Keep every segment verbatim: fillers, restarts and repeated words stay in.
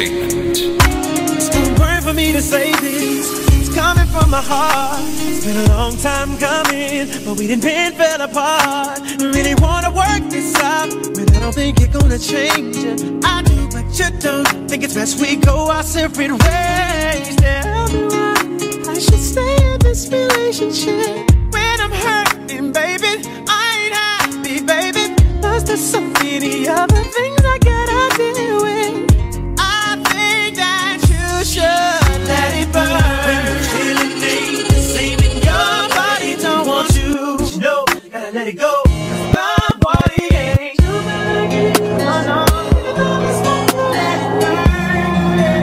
Entertainment. It's too burn for me to say this. It's coming from my heart. It's been a long time coming, but we didn't been fell apart. Really wanna work this out, but I don't think you're gonna change it. I do, but you don't. Think it's best we go our separate ways. Tell me why I should stay in this relationship when I'm hurting, baby. I ain't happy, baby. Plus there's so many other things I gotta deal with. I think that you should let it burn. When you're feeling me, the same in your body don't want you. But you know, you gotta let it go. My body ain't too bad again. Oh no, let it burn.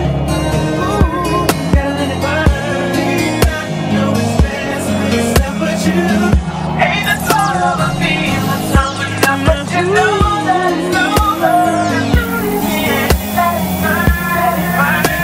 Ooh, gotta let it burn. I know it's best for yourself, but you ain't the thought of a feel. It's not enough, but you know that it's over. Yeah, let it burn, let it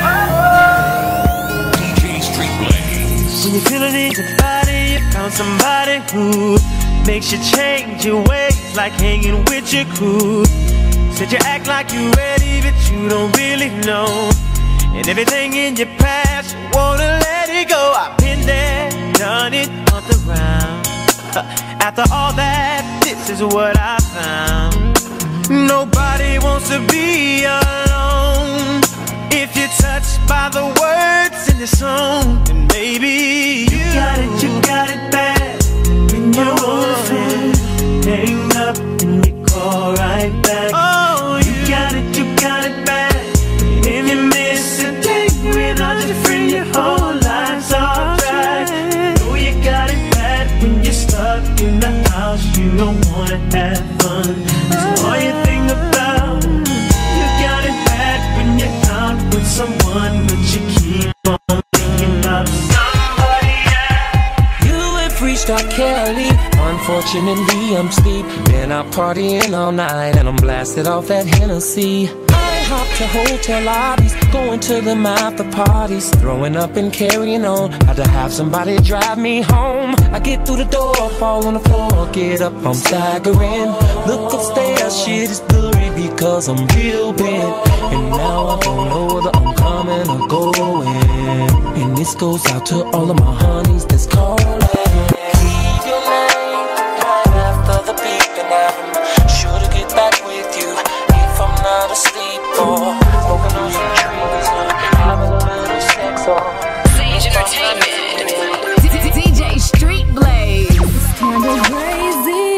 burn. D J Street Blaze. When you're feeling in your body, you found somebody who makes you change your ways, like hanging with your crew. Said you act like you ready, but you don't really know. And everything in your past, you wanna let it go. I've been there, done it on the round. After all that, this is what I found. Nobody wants to be alone. If you're touched by the words in the song, then maybe you got it, you got it bad. When you're on, hang up and you call right back. Oh, you got it, you got it bad. If you miss a day without your friend, your whole life's off track. Oh, you got it bad when you're stuck in the house. You don't wanna have fun. That's all you think about. You got it bad when you're out with someone, but you keep on thinking about somebody else. You and Freestyle Kelly. Unfortunately, I'm asleep. Been out partying all night, and I'm blasted off that Hennessy. I hop to hotel lobbies, going to them after parties, throwing up and carrying on. Had to have somebody drive me home. I get through the door, fall on the floor, get up, I'm staggering. Look upstairs, shit is blurry because I'm real bent. And now I don't know whether I'm coming or going. And this goes out to all of my honeys that's calling. Leave your name right after the beep, and I'm sure to get back with you if I'm not asleep or smoking on some trees or having a little sex or Sage Entertainment. D J Street Blaze. It's kinda crazy,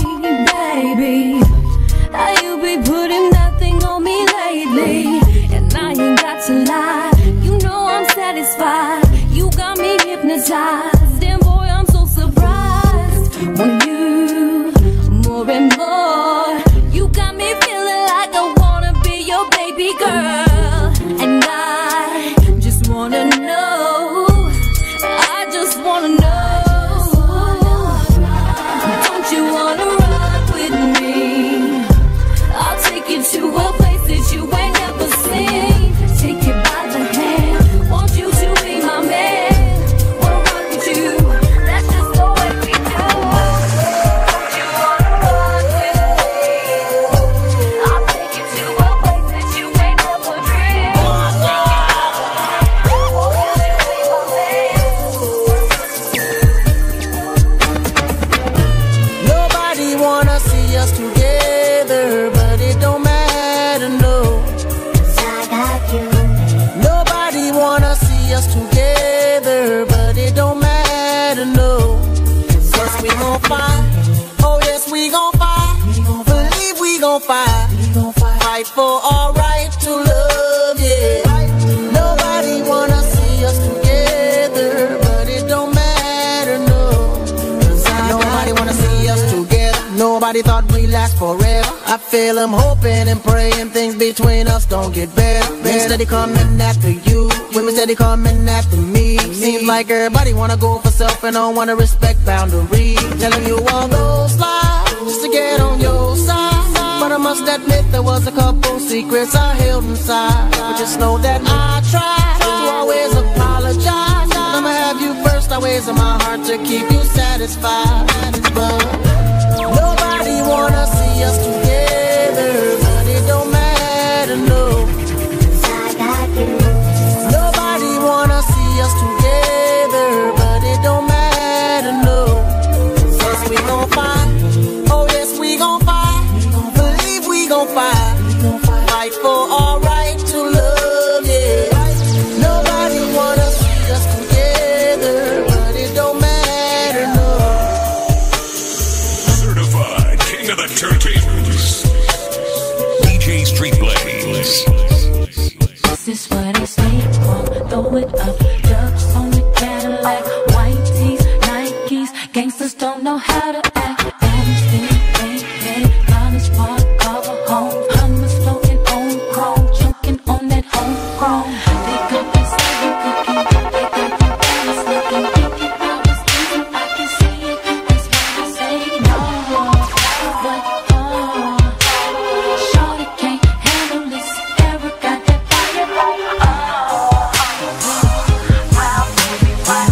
baby, how you be putting that thing on me lately. And I ain't got to lie, you know I'm satisfied. You got me hypnotized, and boy I'm so surprised when you more and more. You got me feeling like I wanna be your baby girl, and I just wanna know, I just wanna know, don't you wanna ride with me? I'll take you to a place that you ain't never seen. Take you by the hand, want you to be my man. Wanna rock with you, that's just the way we do. Don't you wanna ride with me? I'll take you to a place that you ain't never dreamed. Want you to be my man. Nobody wanna see us together, but it don't matter, no. Nobody wanna see us together, but it don't matter, no. Yes, we gon' fight, oh yes, we gon' fight. Believe we gon' fight, fight for our right to love, yeah. Nobody wanna see us together, but it don't matter, no. Nobody wanna see us together, nobody thought we'd last forever. I feel I'm hoping and praying things between us don't get better. Men steady coming after you, women steady coming after me. Seems like everybody wanna go for self and don't wanna respect boundaries. Telling you all those lies just to get on your side, but I must admit there was a couple secrets I held inside. But just know that I tried to always apologize, and I'ma have you first always in my heart to keep you satisfied. But nobody wanna see us together, but it don't matter, no. with a Dutch on the Cadillac, white tees, Nikes. Gangsters don't know how to act. Honesty, baby, college park, cover home. Hummers floating on chrome, choking on that homegrown. They got me serving cookie, they got me honest looking. Thinking I was easy, I can see it. That's why I say no. But oh, shorty can't handle this. Ever got that fire? Oh, round baby, round.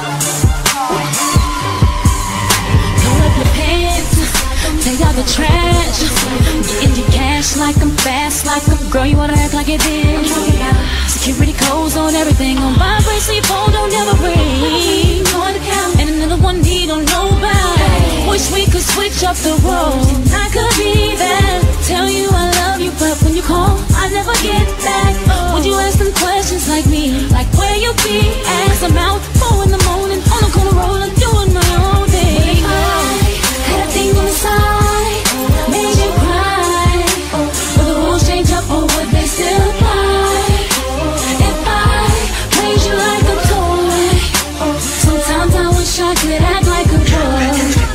Pull up your pants, take out the trash. Get in your cash like I'm fast, like I'm. Girl, you wanna act like it did. Security codes on everything on vibrate, so your phone don't ever ring. And another one he don't know about. Wish we could switch up the roles. I could be that. Tell you I love you, but when you call, I never get back. Would you ask them questions like me? Like where you be? Ask them out, four in the morning, on the corner rolling, doing my own thing. I had a thing on the side, made you cry. Will the rules change up or would they still apply? If I praise you like a toy, sometimes I wish I could act like a boy.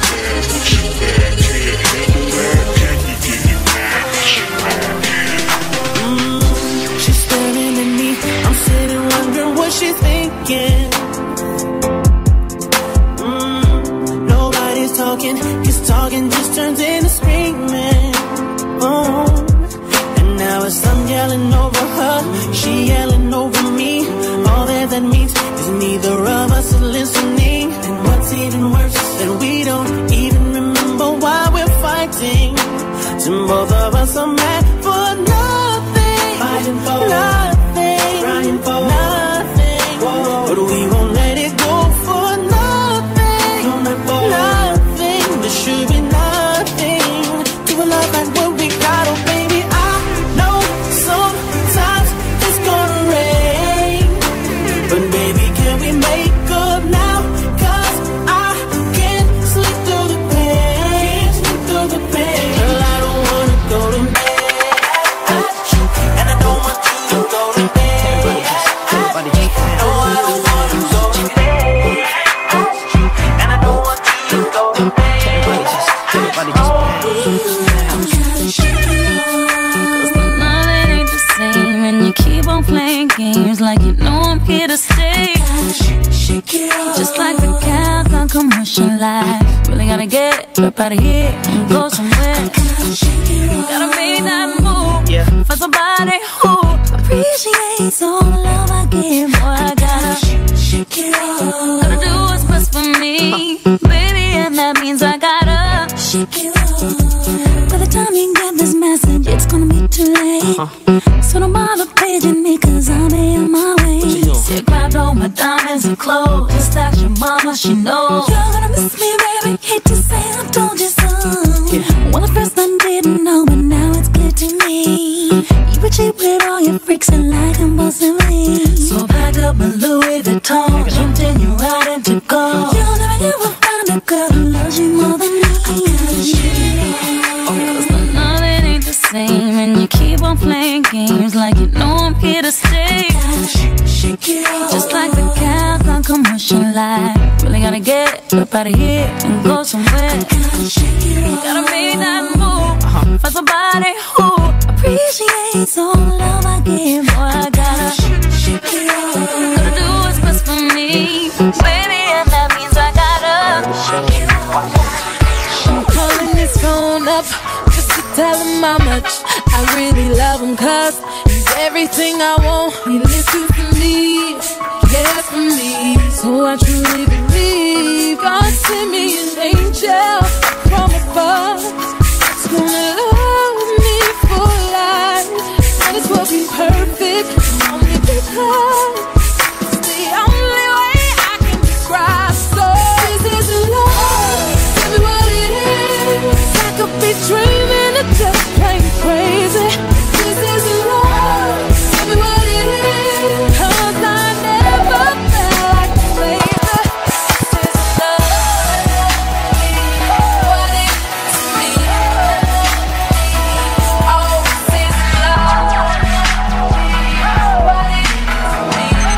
She's staring at me, I'm sitting wondering what she's thinking. Mm, nobody's talking, cause talking just turns into screaming. Oh, and now it's I'm yelling over her, she yelling over me. All that that means is neither of us is listening. And what's even worse, that we don't even remember why we're fighting. So both of us are mad for nothing, fighting for nothing, crying for nothing. Whoa. But we won't let it go for nothing, for nothing. There should be nothing to a love like what we got. Oh baby, I know sometimes it's gonna rain, but baby, can we make up now? Cause I can't sleep through the pain, sleep through the pain. Girl, I don't wanna go to bed, and I don't want you to go to bed. No, I don't wanna go to bed, and I don't want you to go to bed. And you keep on playing games like you know I'm here to stay. Just like the cows on commercial life. Really gotta get up out of here and go somewhere. Gotta make that move, yeah. For somebody who appreciates all the love I give. Boy, I gotta shake it off. Gotta do what's best for me, baby, and that means I gotta shake it off. By the time you get this message, it's gonna be too late. Uh-huh. So don't bother paging me, cause I'll be on my way. See, I grabbed all my diamonds and clothes, just ask your mama, she knows. You're gonna miss me, baby, hate to say I told you so. Yeah. Well, at first I didn't know, but now it's clear to me. You were cheap with all your freaks and like impulsively. So I packed up my Louis Vuitton, jumped in your ride and took off. You'll never ever find a girl who loves you more than me. Cause the nothing ain't the same, and you keep on playing games like you know I'm here to stay. Just like the cows on commercial life. Really gotta get up out of here and go somewhere. Gotta make that move for somebody who appreciates all the love I give. Boy, I gotta gotta do what's best for me, baby, and that means I gotta. I'm calling his phone up just to tell him how much I really love him, cause he's everything I want. He listens to me, cares for me, so I truly believe God sent me an angel from above. It's gonna love me for life, might as well be perfect, only because it's the only way I can describe. So this is love, tell me what it is. I could be dreaming of just plain crazy. This is love, tell me what it is. Cause I never felt like a slaver. This is love, what it is to me. Oh, this is love, what it is to me.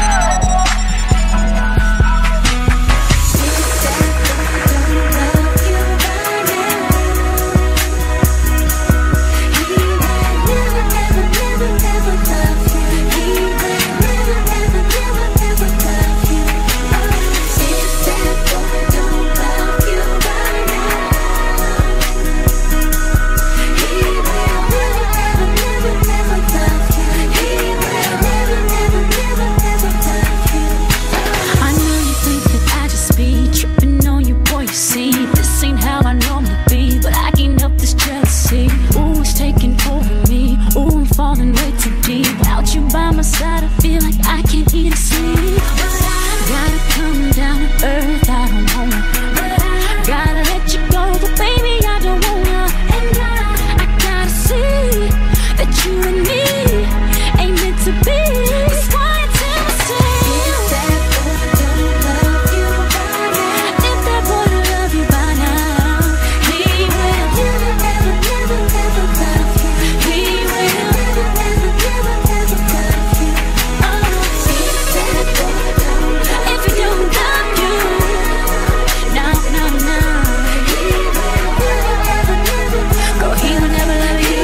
by my side, I feel like I can't eat or sleep. Gotta come down to earth, I don't wanna. Gotta let you go, but baby, I don't wanna. And I, I gotta see that you and me ain't meant to be. That's why I tell myself, if that boy don't love you by now, if that boy don't love you by now, he will never, ever, never, ever love you. He will never, ever, never, ever love you. Oh, if that boy don't, if he don't love you, no, no, no, he will never, ever, never, go, he will never love you.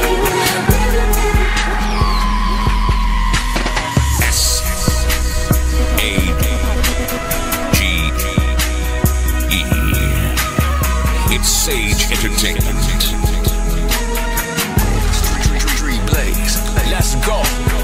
A G E. It's Sage Entertainment. Street Blaze, let's go.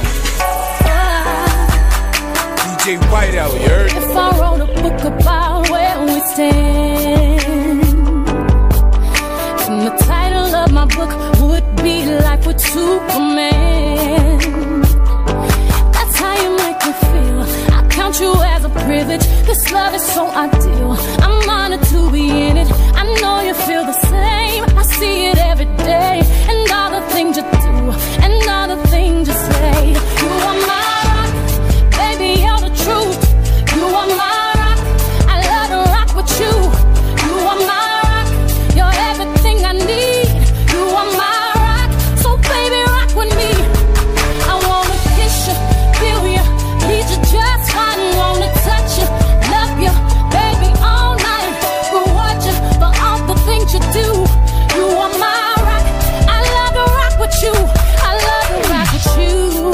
D J Whiteout, you heard? If I wrote a book about where we stand, and the title of my book would be Life with Superman. That's how you make me feel. I count you as a privilege. This love is so ideal. I'm honored to be in it. I know you feel the same. I see it every day, and all the things you do, and all the things you say. You are my rock, baby, you're the truth. You are my rock, I love to rock with you. You are my rock, you're everything I need. You are my rock, so baby, rock with me. I wanna kiss you, feel you, need you just fine. Wanna touch you, love you, baby, all night. Reward you for all the things you do. You are my rock, I love to rock with you. I love to rock with you.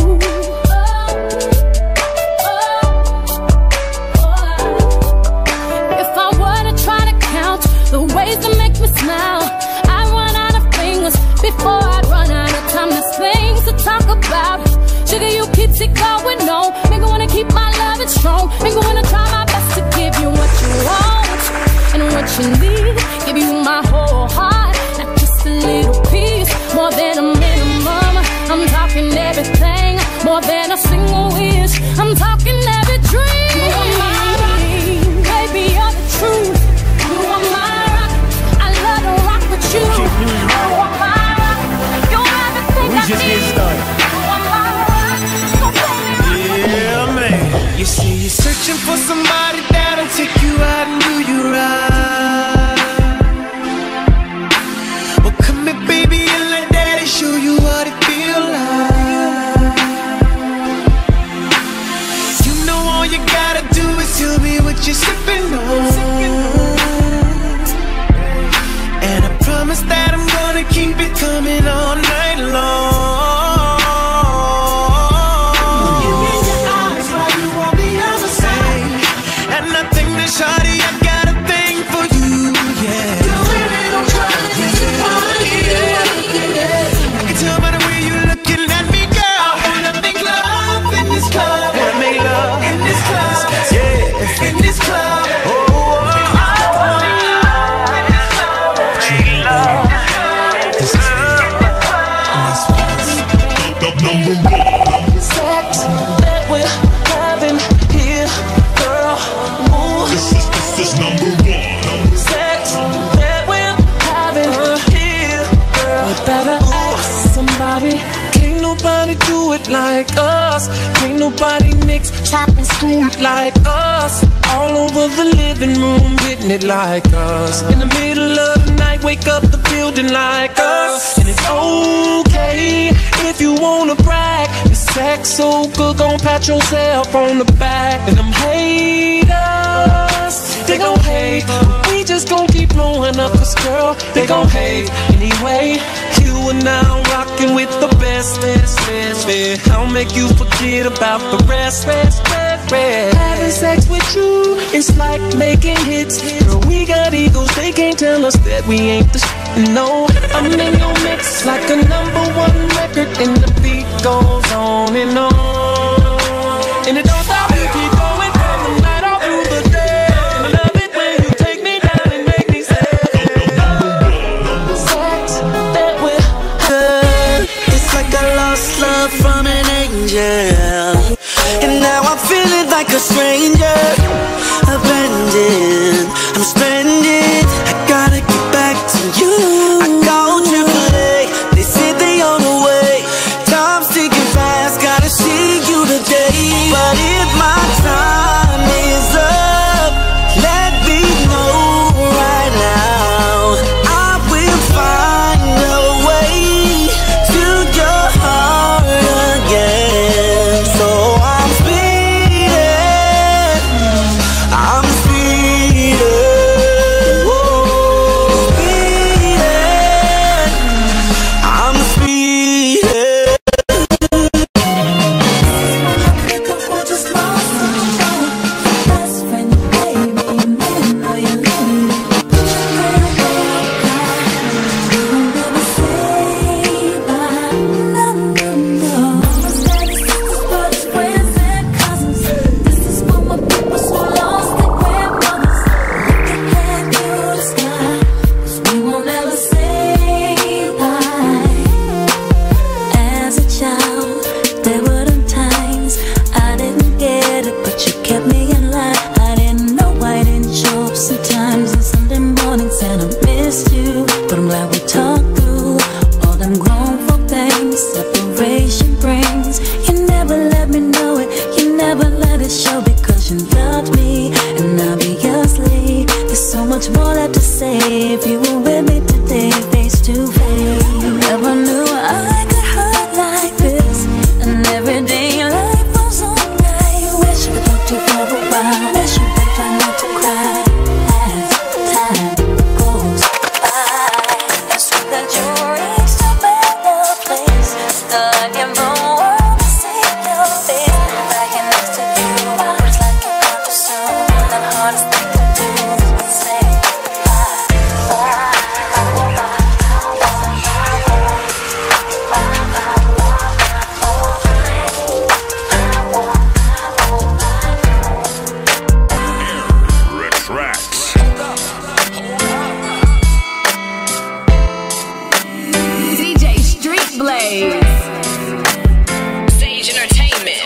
If I were to try to count the ways that make me smile, I'd run out of fingers before I'd run out of time. There's things to talk about. Sugar, you keeps it going on. Make me wanna keep my loving strong. Make me wanna try my best to give you what you want and what you need. Give you my whole heart, not just a little piece. More than a minimum, I'm talking everything. More than a single wish, I'm talking every dream. You are my rock, baby, you're the truth. You are my rock, I love to rock with you. You are my rock, you're everything I just need. getting started. You are my rock, so baby, Yeah, man. You see, you're searching for somebody that'll take you out and do you right. Well, come here, baby, and let daddy show you what it feel like. You know all you gotta do is tell me what you're sipping on. And I promise that I'm gonna keep it coming all night long. Shawty, I got a thing for you, yeah. I can tell by the way you're looking at me, girl. I wanna make love in this club. Wanna make love in this club, yeah. In this club, oh, oh, oh. I wanna make love in this club. Number one sex that we're having here, girl. This is, this is number one. Sex that we're having here, girl. better ask somebody. Can't nobody do it like us. Can't nobody mix, chop and screw it like us. All over the living room, getting it like us. In the middle of the night, wake up the building like us. And it's okay if you wanna brag. Your sex so good, gon' pat yourself on the back. And them haters, they gon' hate. We just gon' keep blowing up, cause girl, they gon' hate. Anyway, you are now rocking with the best, best, best, best. I'll make you forget about the rest, rest, rest, rest. Having sex with you, it's like making hits. Girl, we got egos, they can't tell us that we ain't the sh*t. No, I'm in your mix like a number one record, and the beat goes on and on. And it don't stop, we keep going from the night all through the day. And I love it when you take me down and make me say, sex that we're good. It's like I lost love from an angel. I'm feeling like a stranger, abandoned, I'm stranded. I gotta get back to you. I called triple A, they said they on the way. Time's ticking fast, gotta see you today. But if my time is up, let me know right now. I will find a way to your heart again. So I'm speeding, I'm speeding, whoa, speeding, I'm speeding. People who just lost someone, best friend, baby, you never know you leave. You'll never say bye, no, no, no. Daddy, sisters, brothers, friends, and cousins. This is for my people so lost their grandmothers. Look ahead to the sky, 'cause we won't ever say bye. As a child, there were them times I didn't get it, but you kept me in line. I didn't know I didn't show up sometimes on Sunday mornings, and I missed you. But I'm glad we talked through all them grown folk things separation brings. You never let me know it, you never let it show, because you loved me, and obviously there's so much more left to say. If you were with me today, face to face, never knew I could hurt like this, and every day life goes on. I wish we could talk to you for a while. Wish you would try not to cry as time goes by. It's true that you reached a better place. Stuck in the world to see your face. Lying next to you, it's like you got too soon. The hardest thing to do is say bye, bye. Retracts. D J Street Blaze. Sage Entertainment.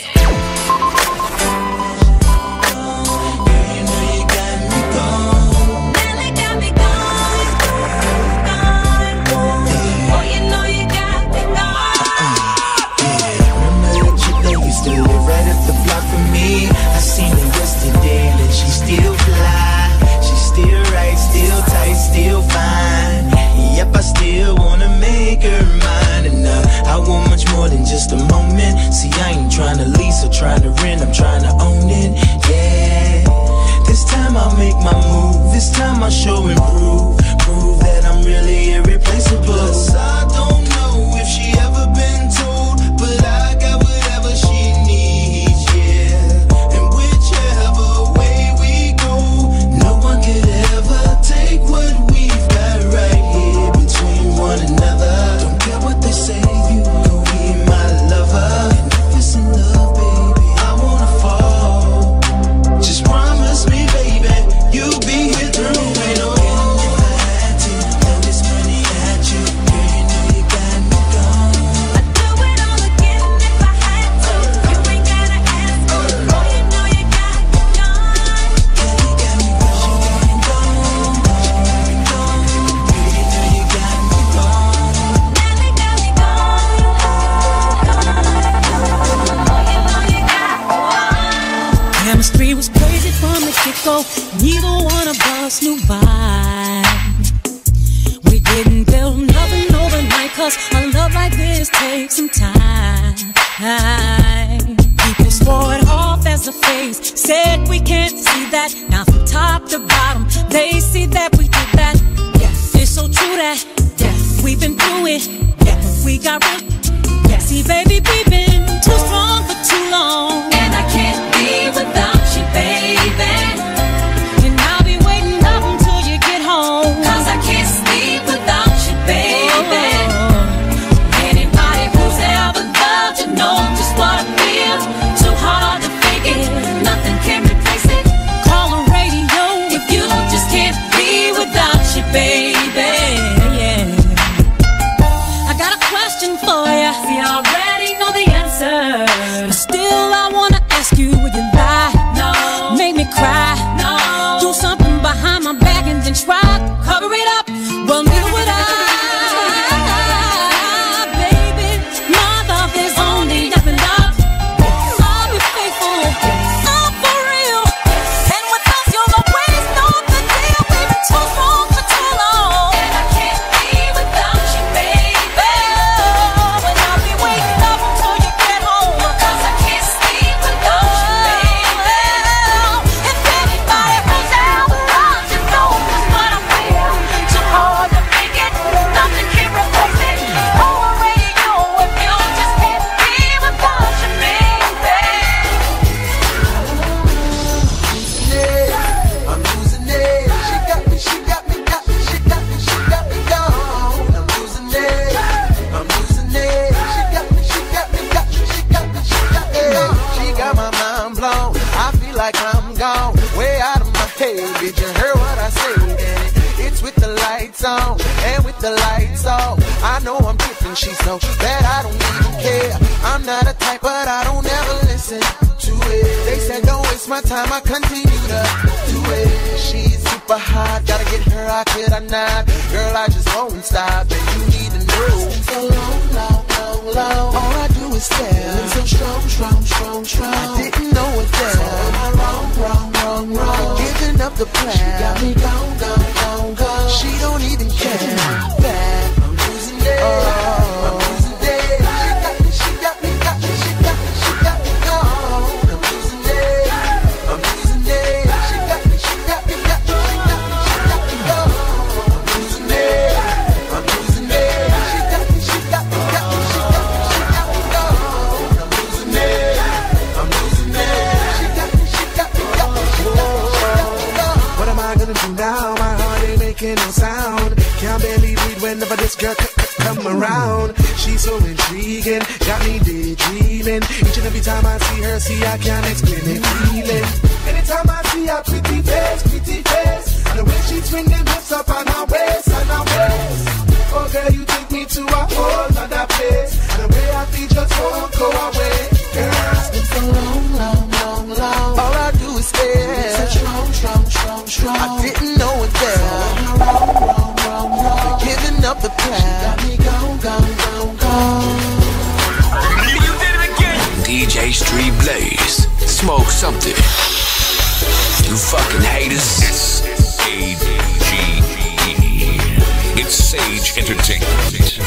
Really got me going, going, going. Boy, you know you got me going. Remember the chick that used to live right up the block from me? I seen her yesterday and she still fly. She still right, still tight, still fine. Yep, I still wanna make her mine. And uh, I want much more than just a moment. See, I ain't trying to lease or trying to rent, I'm trying to own it, yeah. This time I'll make my move, this time I'll show and prove, prove that I'm really irreplaceable. Plus, I don't know if she ever been told, but I got whatever she needs, yeah. And whichever way we go, no one could ever take what we've got right here between one another. Don't care what they say, you gon' be my lover. And if it's in love, baby, I wanna fall. Just promise me, baby, you'll be here through it all. If I had to throw this money at you, girl, you know you got me gone. I'd do it all again if I had to. You ain't gotta ask, boy, you know you got me gone. Girl, you got me gone, gone, gone, gone. Girl, you know you got me gone. Really got me going, boy, you know you got me gone. Chemistry was crazy from the get-go. Neither one of us knew why. We didn't build nothing overnight, 'cause a love like this takes some time. People swore it off as a phase, said we can't see that. Now from top to bottom, they see that we did that. Yes, it's so true that yes, we've been through it. Yes, we got real. Yes, see, baby, we've been too strong for too long, And I can't be without you, baby. and I'll be waiting up until you get home. 'Cause I can't sleep without you, baby. Oh. Anybody who's ever loved you know just what I feel. Too hard to fake it, nothing can replace it. Call the radio If you just can't be without you, baby. yeah. I got a question for ya. We already know the answer. ask you, would you lie? No. Make me cry? No. Do something behind my back and then try to cover it up? Well, neither would I. She's so bad I don't even care. I'm not a type, but I don't ever listen to it. They said don't waste my time, I continue to do it. She's super hot, gotta get her, I could I not. Girl, I just won't stop, and you need to know. So long, long, long, long. All I do is stare. So strong, strong, strong, strong. I didn't know it there. So am I wrong, wrong, wrong, wrong? Giving up the plan. She got me gone, gone, gone, gone. She don't even care. Bad, I'm losing it. Oh. No sound, can't barely read whenever this girl c c come around. She's so intriguing, got me daydreaming. Each and every time I see her, see I can't explain the feeling. Anytime I see her pretty face, pretty face, and the way she swing them hips up on her waist, on her waist. Oh girl, you take me to a whole other place, and the way I feel just won't go away. Girl, it's been so long, long, long, long. All I do is stare. So strong, strong, strong, strong. I didn't know it there. Giving up the plan. She got me gone, gone, gone, gone. You did it again. D J Street Blaze, smoke something. You fucking haters. S A G E. It's Sage Entertainment.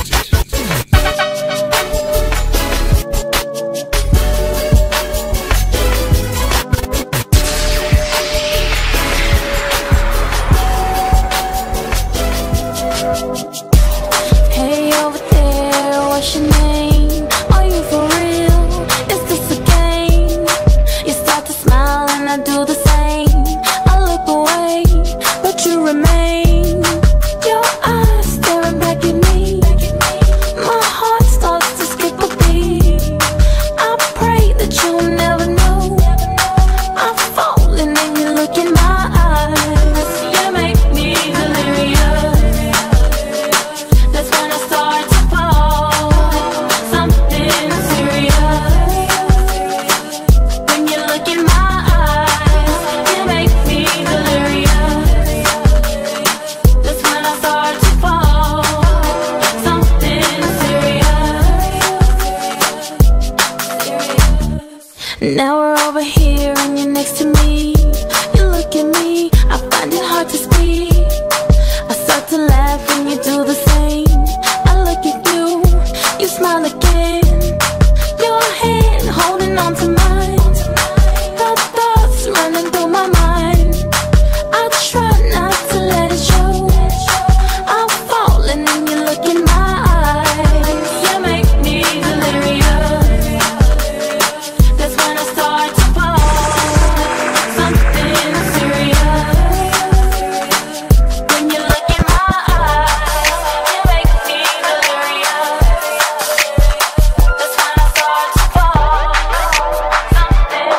Now we're over here and you're next to me. You look at me, I find it hard to speak. I start to laugh when you do the same. I look at you, you smile again. Your hand holding on to mine. The thoughts running through my mind. I try not to let it show. I'm falling and you look in my eyes. You make me delirious. That's when I start to fall. Something serious. When you look in my eyes, you make me delirious. That's when I start to fall. Something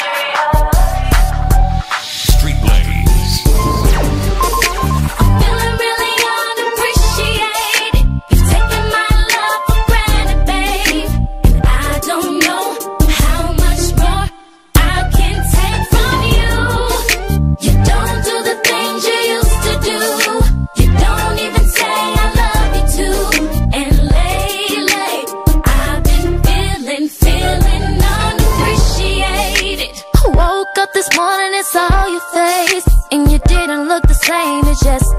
serious. Street Blaze. Feeling really unappreciated. You're taking my love for granted, babe. And I don't know how much more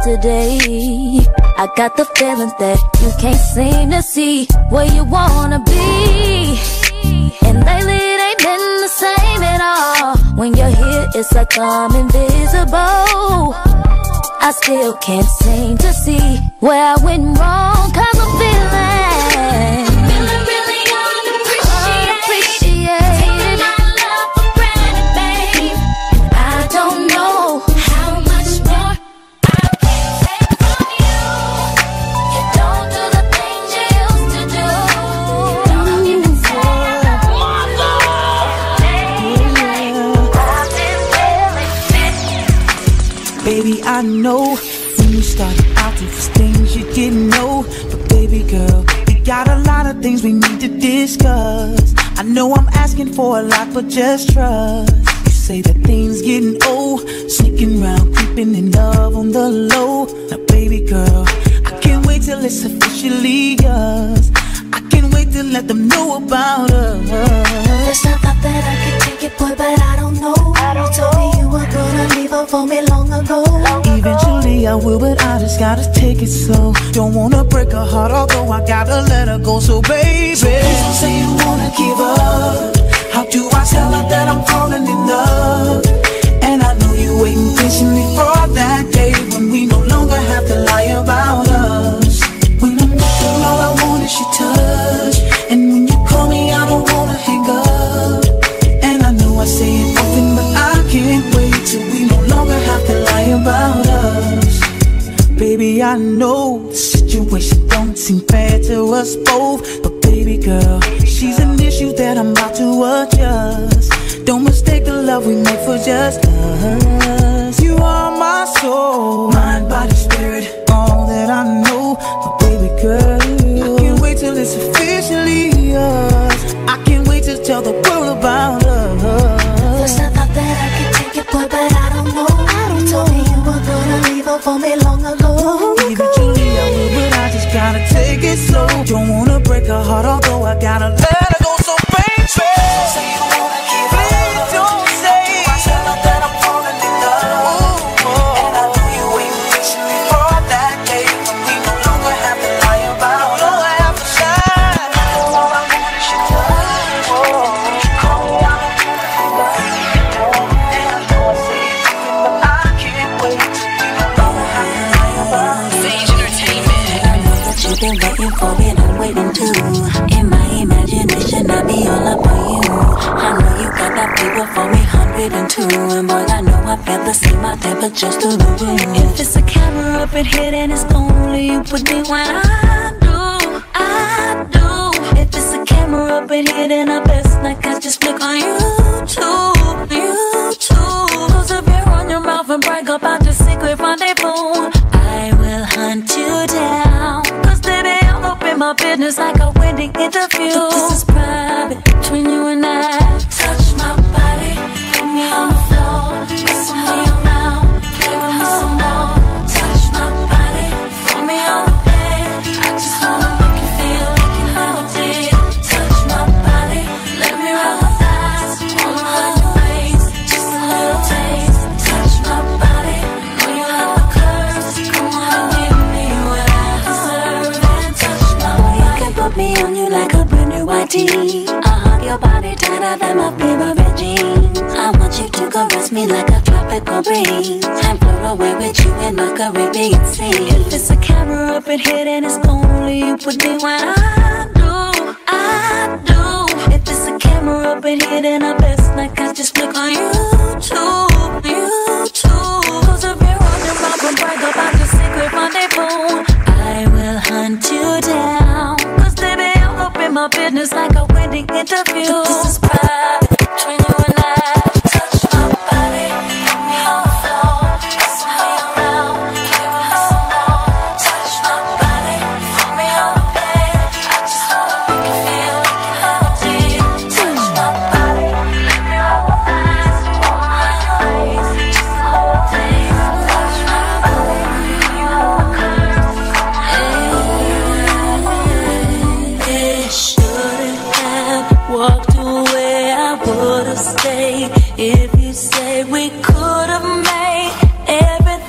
today. I got the feeling that you can't seem to see where you wanna be. And lately it ain't been the same at all. When you're here, it's like I'm invisible. I still can't seem to see where I went wrong, cause I'm feeling Feeling really unappreciated, taking my love for granted, babe. And I don't know how much more I can take from you. You don't do the things you used to do. Don't even say I want love. I've been feeling Baby, I know when you started out, there was things you didn't know. But baby girl, we got a lot of things we need to discuss. I know I'm asking for a lot, but just trust. You say that things getting old, sneaking around, creeping in love on the low. Now baby girl, I can't wait till it's officially yours. I can't wait to let them know about us. First I thought that I could take it, boy, but I don't know. You told me you were gonna leave her for me long ago. Eventually I will, but I just gotta take it slow. Don't wanna break her heart, although I gotta let her go. So baby, so please don't say you wanna give up. How do I tell her that I'm falling in love? And I know you waiting patiently for that day when we no longer have to lie about us. When I'm with you, all I want is your touch. And when you call me, I don't wanna hang up. And I know I say it often, but I can't wait till we no longer have to lie about us. Baby, I know the situation don't seem fair to us both, but baby girl, she's an issue that I'm about to adjust. Don't mistake the love we make for just us. You are my soul, mind, body, spirit, all that I know. But baby girl, I can't wait till it's officially yours. I can't wait to tell the world about us. First I thought that I could take it, boy, but I don't know. You told me you were gonna leave her for me long ago. Eventually I will, but I just gotta take it slow. Don't wanna break her heart, although I gotta let her go. So baby, say you wanna give up. Please don't say I tell her that I'm falling in love. And I know you ain't patiently for that day when we no longer have to lie about it. No longer have to lie. All I want is your touch. You call me, I don't wanna hang up. And I know I say it often, but I can't wait till we no longer have to lie about it. Sage Entertainment. I know that you've been waiting for it, I'm waiting too. In my imagination, I be all up on you. I know you got that fever for me, hundred and two. And boy, I know I've got to see my temperature's through the roof. If it's a camera up in here, then it's only you with me when I do, I do. If it's a camera up in here, then I best like I just click on YouTube, YouTube. Close up your on your mouth and brag about the secret rendezvous. I will hunt you down, cause baby, I'll open my business like a wedding interview. But this is private, between you and I. Touch my body, put me on the floor, kiss me around, play with me some more. Touch my body, put me on the bed, I just wanna make you feel like you never did. Touch my body, let me roll my thighs, all over your face, just a little taste. Touch my body, know you have the curves, come on, give me what I deserve. And touch my body, you can put me on you like a brand new white tee. I'll hug your body tighter than my favorite jeans. I want you to caress me like a tropical breeze and float away with you in the Caribbean Sea. If it's a camera up in here, then it's only you with me when I do, I do. If it's a camera up in here, then I best like I just click on YouTube, YouTube. Close up your on your mouth and brag about the secret rendezvous. I will hunt you down, cause baby, I'll open my business like a wedding interview. But this is private, between you and I. Touch my body, put me on the floor, kiss me around, play with me some more. Touch my body, put me on the bed, I just wanna make you feel like you never did. Touch my body, let me roll my thighs, all over your face, just a little taste. Touch my body, you know the curves, it shouldn't have walked away, I would've stayed. If you said we could've made everything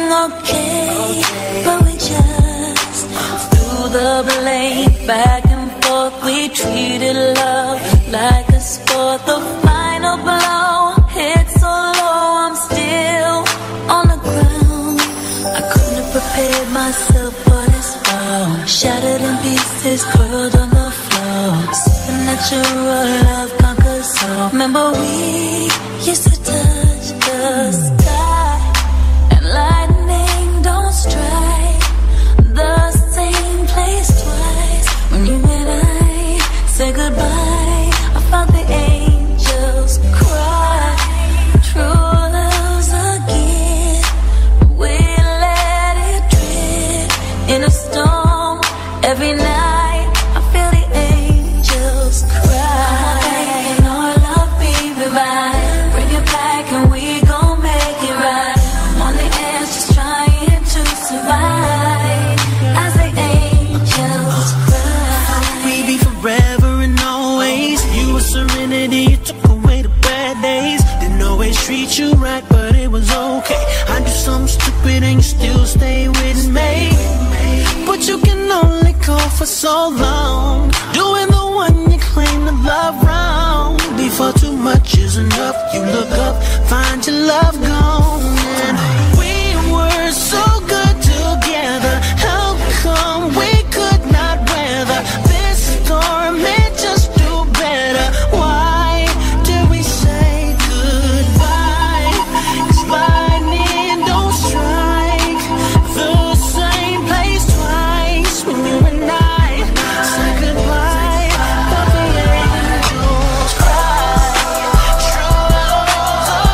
okay, but we just threw the blame back and forth. We treated love like a sport. The final blow hit so low, I'm still on the ground. I couldn't have prepared myself for this fall. Shattered in pieces, curled on the floor. Supernatural love conquers all. Remember we used to touch the sky, and lightning don't strike the same place twice. When you and I said goodbye, I felt the angels cry. True love's a gift, we let it drift in a storm. Every night I feel the angels cry. And our love be revived. Bring it back and we gon' make it right. I'm on the edge just trying to survive as the angels cry. We be forever and always. You were serenity, you took away the bad days. Didn't always treat you right, but it was okay. I do something stupid and you still stay with me. But you can only go for so long, doing the one you claim to love wrong. Before too much is enough, you look up, find your love gone. And we were so good together. How come we could not weather this storm and just do better? Why did we say goodbye? 'Cause lightning don't strike the same place twice. When you and I said goodbye, but the angels cry. True love's a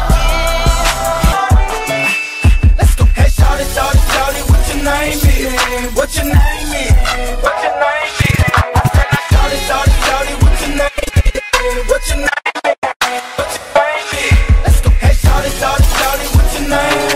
gift. Let's go. Hey, shawty, shawty, shawty, what your name is? What your name is? What your name is? Shawty, shawty, shawty, what your name is? What your name is? What your name is? Let's go. Hey, shawty, shawty, shawty, what your name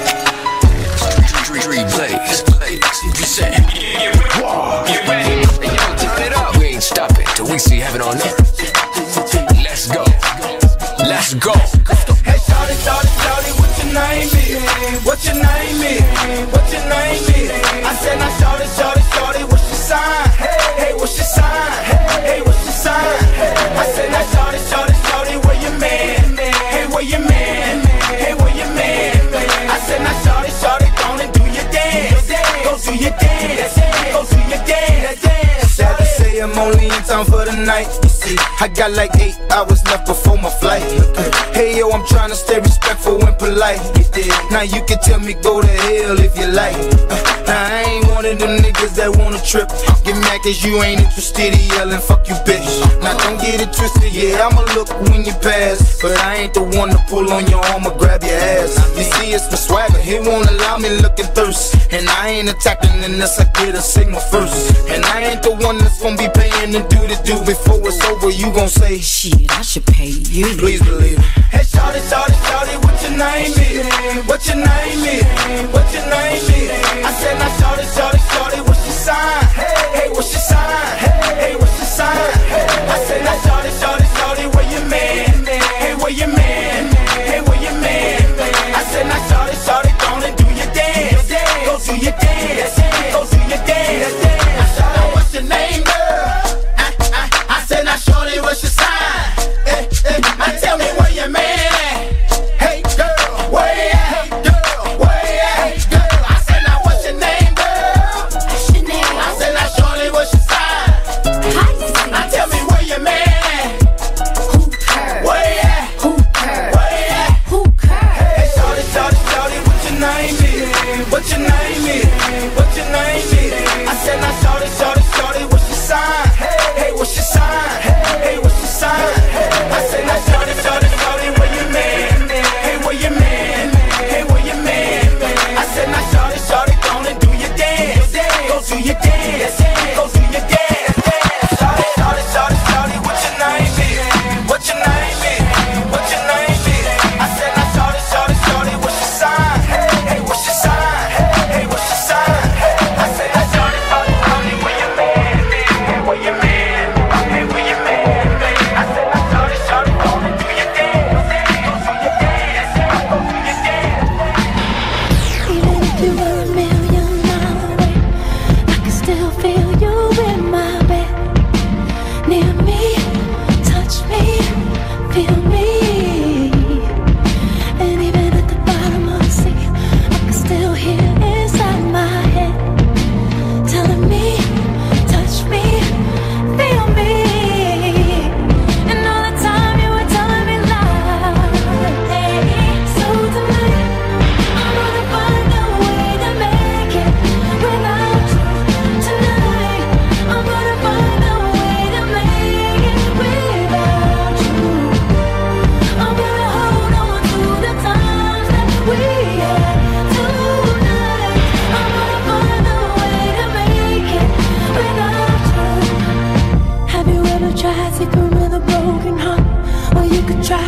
is? Street Street Blaze. You say, get ready. Hey, yo, turn it up. We ain't stopping till we see heaven on earth. Let's go. Let's go. Hey, shawty, shawty, shawty, what your name is? What your name is? What your name is? I said, now shawty, shawty, shawty, what's your sign? Hey, hey, what's your sign? Hey, hey, what's your sign? I said, now shawty, shawty, shawty, where your man? Hey, where your man? Hey, where your man? I said, now shawty, shawty, gonna do your dance. Go do your dance. Go do your dance. Sad to say I'm only in town for the night. You see, I got like eight hours left before my flight. Hey yo, I'm trying to stay respectful and polite. Now you can tell me go to hell if you like. Now I ain't one of them niggas that wanna trip. Get mad cause you ain't interested in yelling fuck you bitch. Now don't get it twisted, yeah, I'ma look when you pass, but I ain't the one to pull on your arm or grab your ass. You see it's the swagger, he won't allow me looking thirst. And I ain't attacking unless I get a signal first. And I ain't the one that's gonna be paying to do the do. Before it's over you gon' say, shit, I should pay you. Please believe it. Hey shawty, shawty, shawty, what your name is? What your name is? What your name is? I said now shawty, shawty, shawty, what's your sign? Hey, hey, what's your sign? Hey, hey, what's your sign? I said now shawty, shawty, shawty, where your man? Hey, where your man? Hey, where your man? I said now shawty, shawty, gonna do your dance. Go do your dance. Go do your dance. I said now what's your name, girl? I, I, I said now shawty, what's your sign? Hey, hey, now tell me where your man at? Hey girl, where you at? Girl, where you at? Hey girl, I said now what's your name, girl? What's your name? I said now shawty, what's your sign? Now tell me where your man at? Who cares? Where you at? Who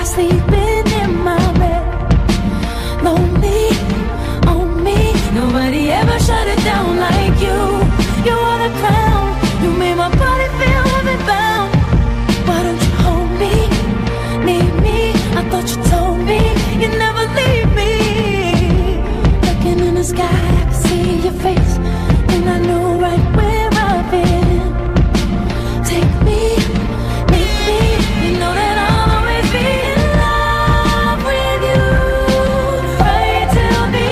sleeping in my bed. Lonely on me. Nobody ever shut it down like you. You are the crown. You made my body feel heaven bound. Why don't you hold me? Need me? I thought you told me you'd never leave me. Looking in the sky, I can see your face, and I know right where I've been. Take me, make me. You know that I'll always be in love with you, right till the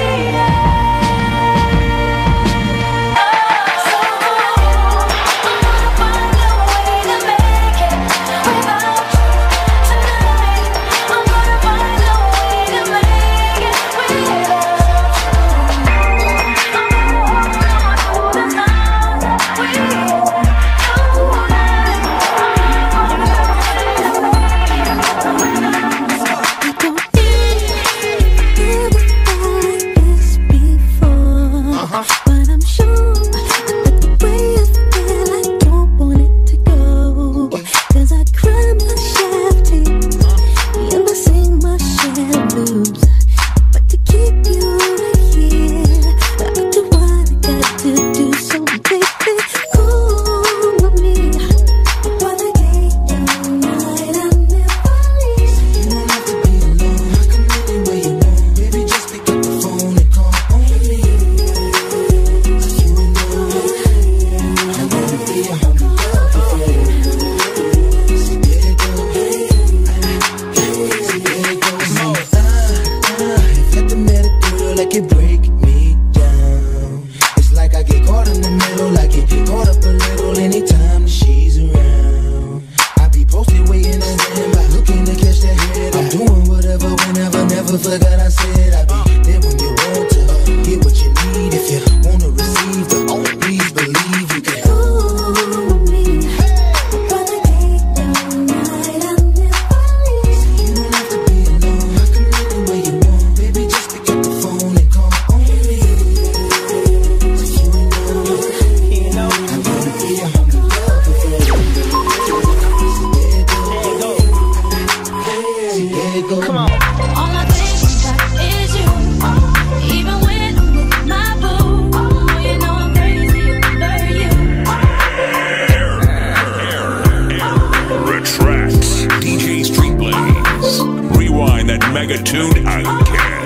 end. So I'm gonna find a way to make it without you tonight. I'm gonna find a way to make it without you. But I'm sure that the way I feel, I don't want it to go. Cause I cry my share of tears, and I sing my share of blues. But to keep you right here, I do what I got to do. So baby, cool with me. While I get down night, I'll never leave. You don't have to be alone. I come anywhere you want. Baby, just pick up the phone and call on me. You know I'm gonna be a homie. Let it go. Let it go. Mama, I, I let the metal through like it break me down. It's like I get caught in the middle, like it get caught up a little anytime that she's around. I be posted waiting on standby, looking to catch that head. I'm doing whatever, whenever, never forgot I said I'd be there when you want to get what you need. If you wanna receive the, oh, please believe you can. Cool with me. While I get down night, I'll never leave. You don't have to be alone. I come anywhere you want. Baby, just pick up the phone and call on me. You know I'm gonna be a homie lover for you. There it go. Come on. All I think about is you. Even when I'm with my boo, oh, you know I'm crazy over you. Retracts. D J Street Blaze. Rewind that mega tune again. Again.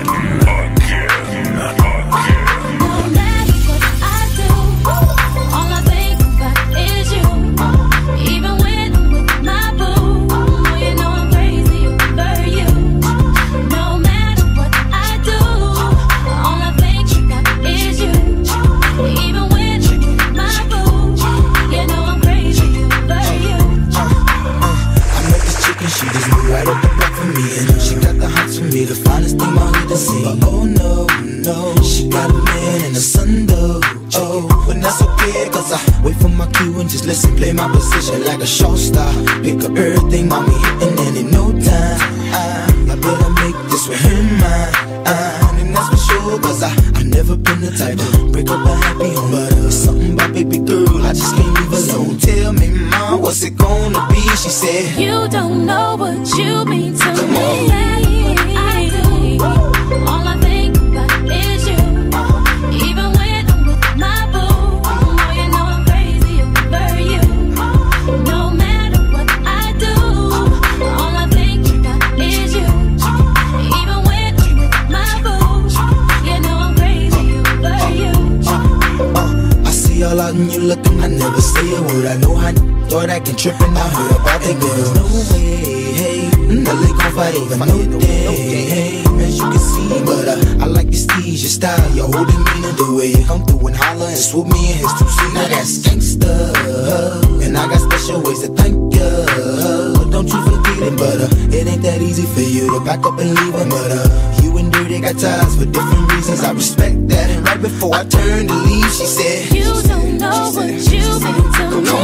Again. No matter what I do, all I think about is you. Even when I'm with my boo, oh, you know I'm crazy over you. No matter what I do, all I think about is you. Even when I'm with my boo, you know I'm crazy over you. I met this chick and she just moved right up the block for me. And she got the hots for me, the finest thing I'll need to see. But oh no, no, she got a man and a son though. Oh, but that's okay, cause I wait for my cue and just listen, play my position like a show star. Pick up everything, mommy, hitting and in no time I, I better make this with her mine. And that's for sure, cause I, I've never been the type to break up a happy home. But uh, something about baby girl, I just can't leave alone. Tell me, mom, what's it gonna be? She said, You don't know what you mean to Come me. on. I do. All I think about is you. Even when I'm with my boo, oh, you know I'm crazy over you. No matter what I do, all I think about is you. Even when I'm with my boo, you know I'm crazy over you. uh, I see all out and you looking, I never say a word. I know how thought I can trip and I heard about the girls. No way, hey, no they gon' fight over no day, hey, as you can see. But uh, I like your steez, your style, your whole demeanor, the way you come through and holler and swoop me in his two-seater. Now that's gangsta, and I got special ways to thank ya. Don't you forget it, but uh, it ain't that easy for you to back up and leave him. But uh, you and Dirty got ties for different reasons. I respect that. And right before I turned to leave, she said, You don't know what you mean to me.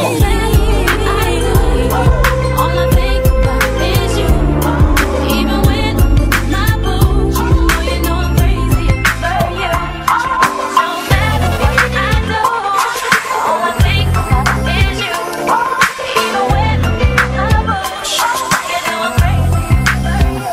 I do. All I think about is you. Even when I'm with my boo, oh, you know I'm crazy over you. No matter what I do, all I think about is you. Even when I'm with my boo, you know I'm crazy over you.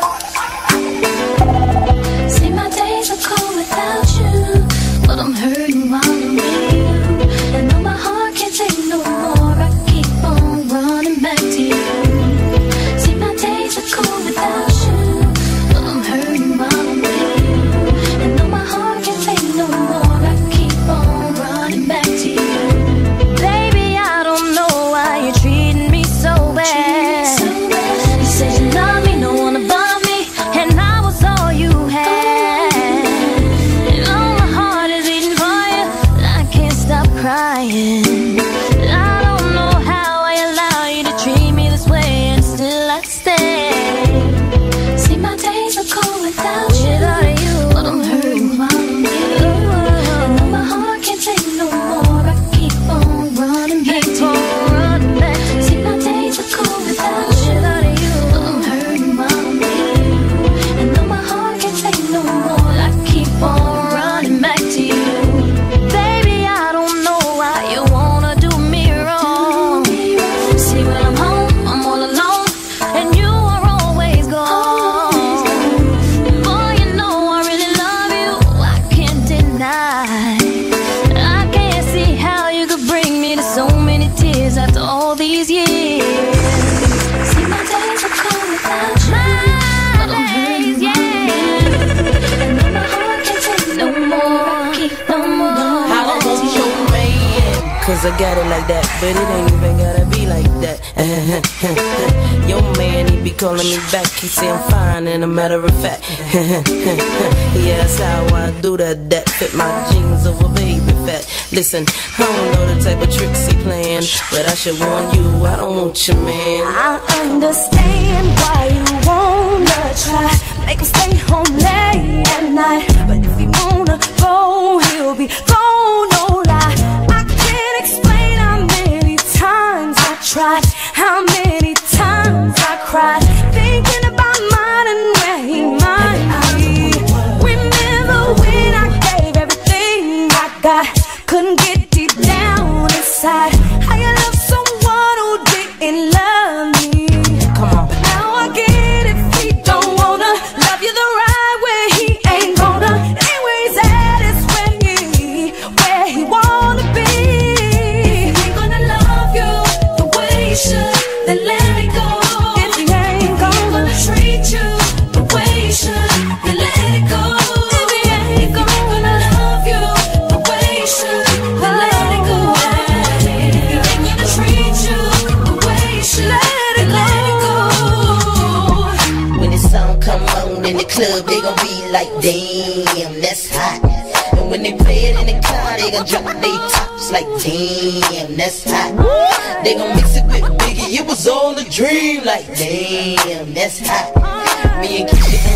cause I got it like that, but it ain't even gotta be like that. Your man, he be calling me back, he say I'm fine, and a matter of fact. Yeah, that's how I do that, that fit my jeans over baby fat. Listen, I don't know the type of tricks he playing, but I should warn you, I don't want your man. I understand why you wanna try, make him stay home late at night, but if he wanna go, he'll be gone, no lie. I can't explain how many times I tried, how many times I cried, thinking about mine and where he might be. Remember when I gave everything I got, couldn't get deep down inside. How you love someone who didn't love me. Come on. But now I get it, he don't wanna love you the right way, he ain't gonna. Anywhere he's at is where he, where he wanna be. If he ain't gonna love you the way he should, then let it go. If he ain't gonna treat you the way he should, then let it go. If he ain't gonna love you the way he should, then let it go. If he ain't gonna treat you the way he should, let it go. When the song come on in the club, they gon' be like, damn, that's hot. And when they play it in the car, they gon' drop their tops like, damn, that's hot. They gon' mix it with Biggie, it was all a dream, like, damn, that's hot. Me and Keisha